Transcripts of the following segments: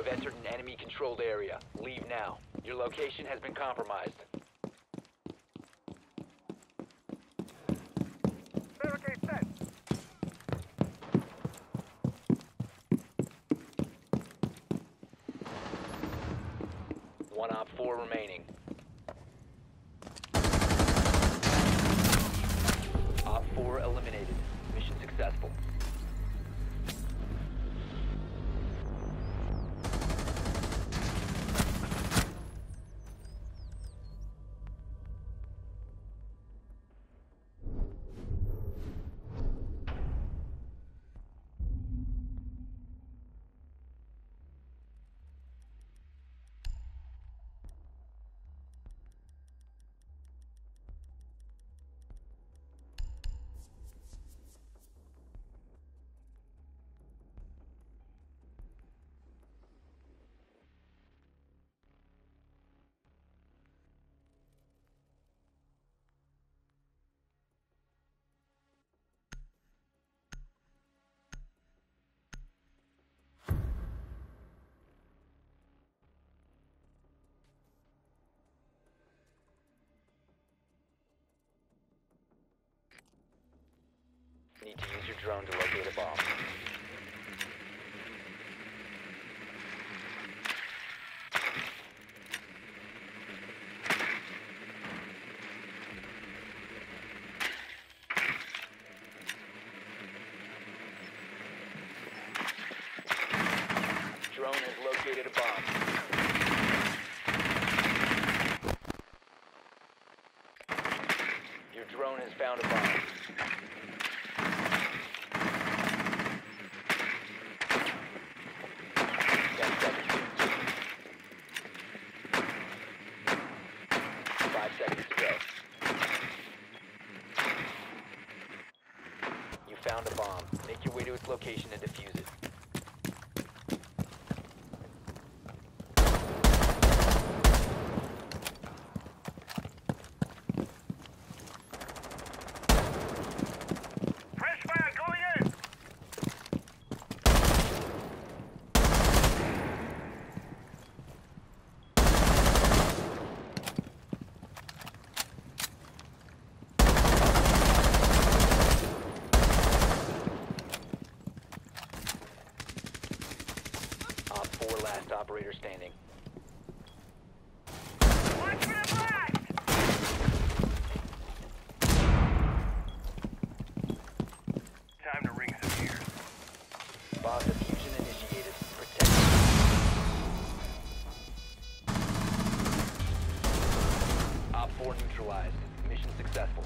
have entered an enemy-controlled area. Leave now. Your location has been compromised. Barricade set. One Op 4 remaining. Op 4 eliminated. Mission successful. Need to use your drone to locate a bomb. Drone has located a bomb. Your drone has found a bomb. 10 seconds. 5 seconds to go. You found a bomb. Make your way to its location and defuse it. Fresh fire going in. Op 4 last operator standing. Watch for the blast. Time to ring some ears. Bomb diffusion initiated. Protect. Op 4 neutralized. Mission successful.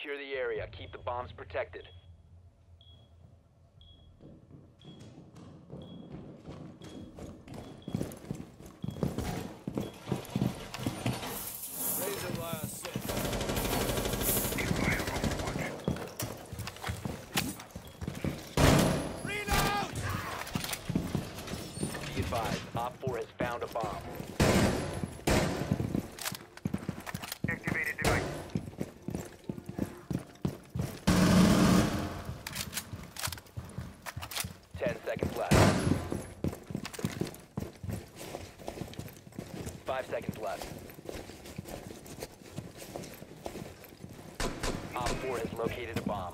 Secure the area. Keep the bombs protected. Razor wire set. Reload! Be advised, Op 4 has found a bomb. Activated device. 10 seconds left. 5 seconds left. Op 4 has located a bomb.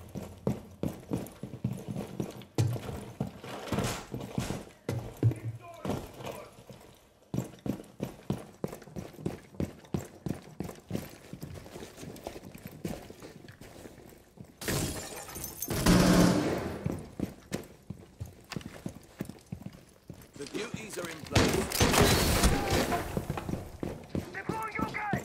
The duties are in place. Deploying your guy!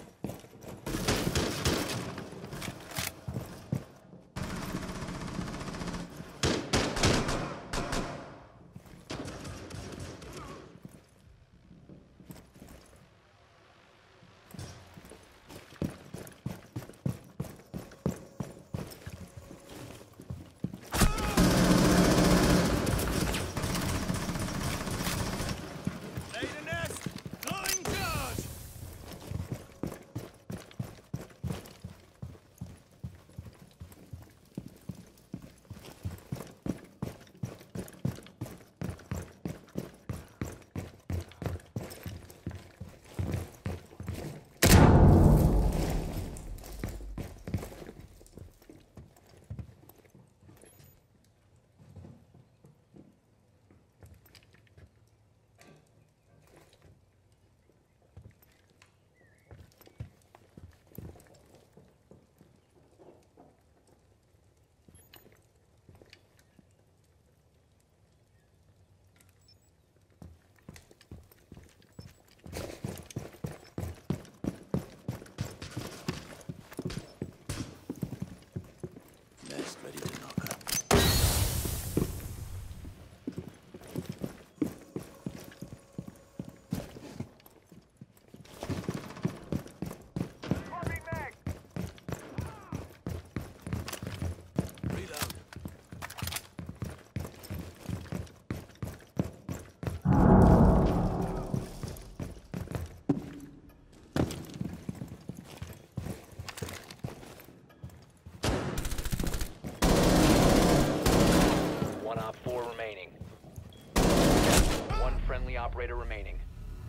Lay the nest! Flying charge! Nest ready to knock up. Popping mag! Reload. One Op 4 remaining. One friendly operator remaining.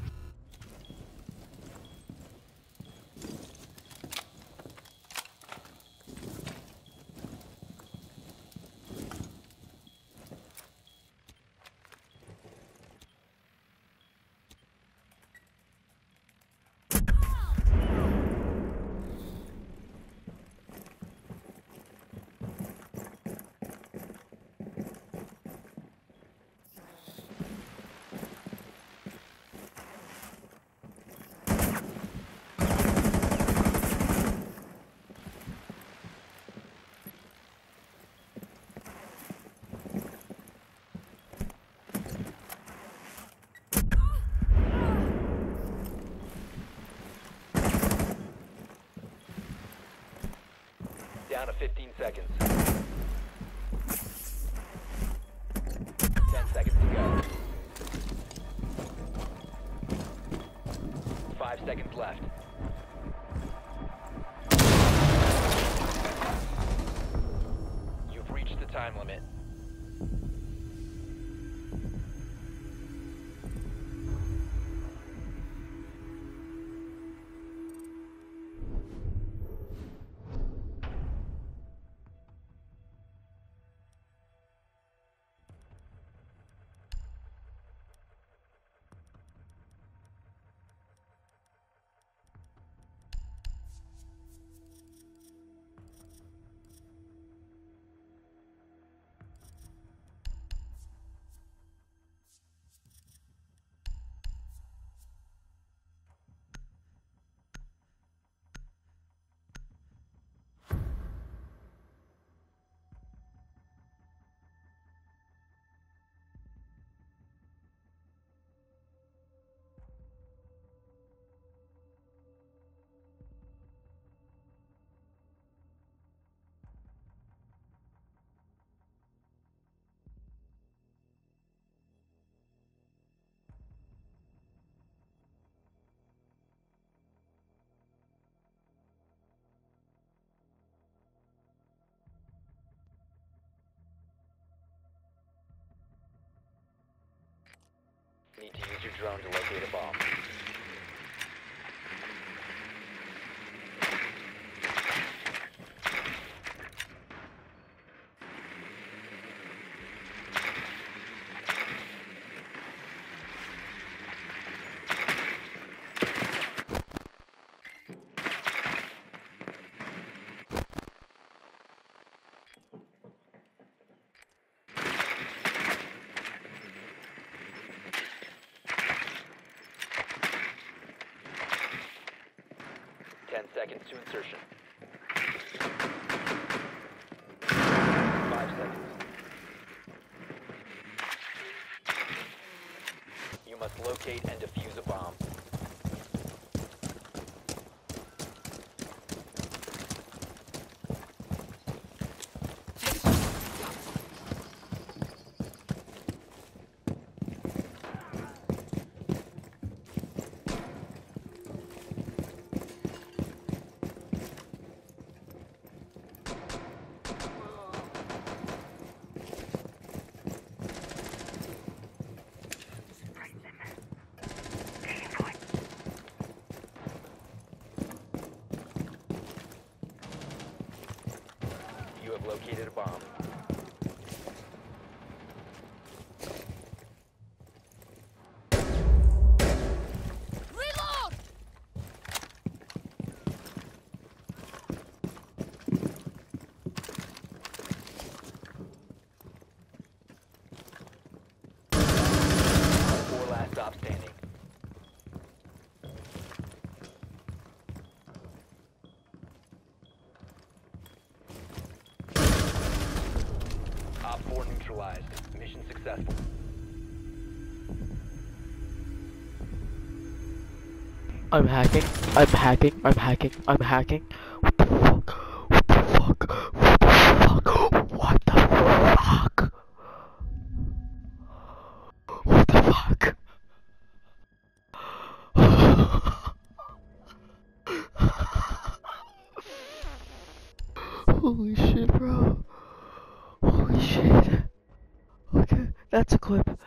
Down to 15 seconds. 10 seconds to go. 5 seconds left. You've reached the time limit. Need to use your drone to locate a bomb. Seconds to insertion. 5 seconds. You must locate and defuse a bomb. You have located a bomb. Reload! Four last stop standing. Op 4 neutralized. Mission successful. I'm hacking. I'm hacking. I'm hacking. I'm hacking. What the fuck? What the fuck? What the fuck? What the fuck? What the fuck? Holy shit, bro. Holy shit. Okay, that's a clip.